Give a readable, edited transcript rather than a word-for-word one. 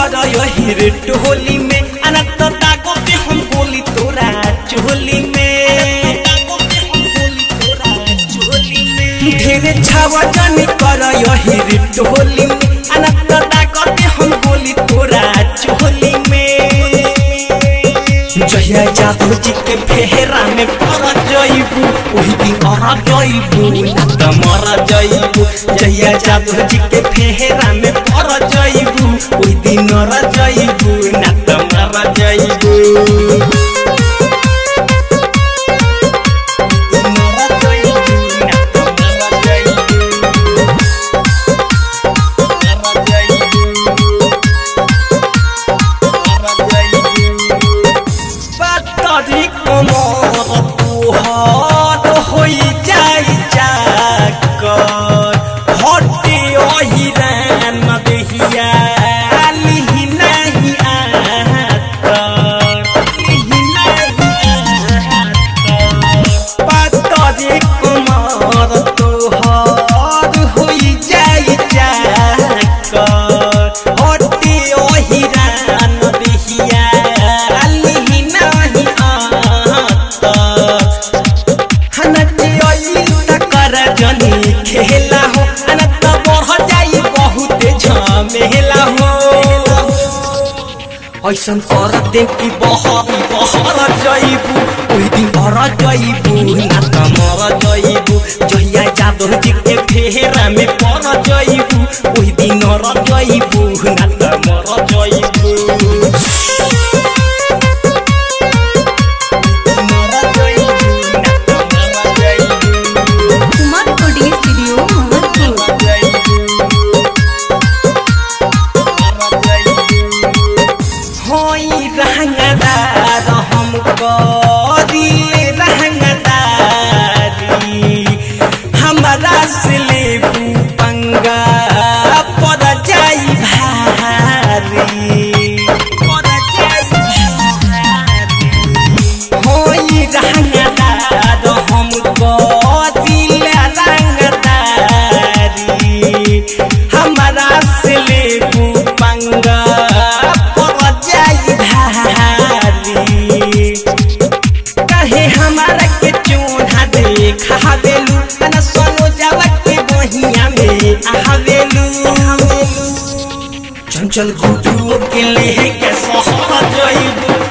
कर यही रे टोली में अनंत ताको पे हम गोली तोरा चोली में ढेरे छावा जानी कर यही रे टोली में अनंत ताको पे हम गोली तोरा चोली में जहिया जादू जी के फेहरा में पड़ जाइबू ओही दिन अर जाइबू ना त मर जाइबू जहिया जादू जी के फेहरा में पड़ जाइबू ओही दिन अर जाइबू ना त मर जाइबू खेला हो अनंत बढ़ जाई बहुत झमेला हो ऐसन कर दे कि बहर जाइबू ओही दिन भर जाइबू ना त मर जाइबू जहिया जादू जी के फेहरा में पड़ जाइबू ओही दिन मर जाइबू ना त मर जाइबू हमारा से लेबू पंगा पड़ जाई भारी होई रंगदार हमको दिल रंगदारी हमारा से लेबू पंगा पड़ जाई भारी कहे हमारा के चून्हा देखा देलू तना सोनो जावा के बहिया में आवेलू चंचल गुटू के लेके सहर जाइबू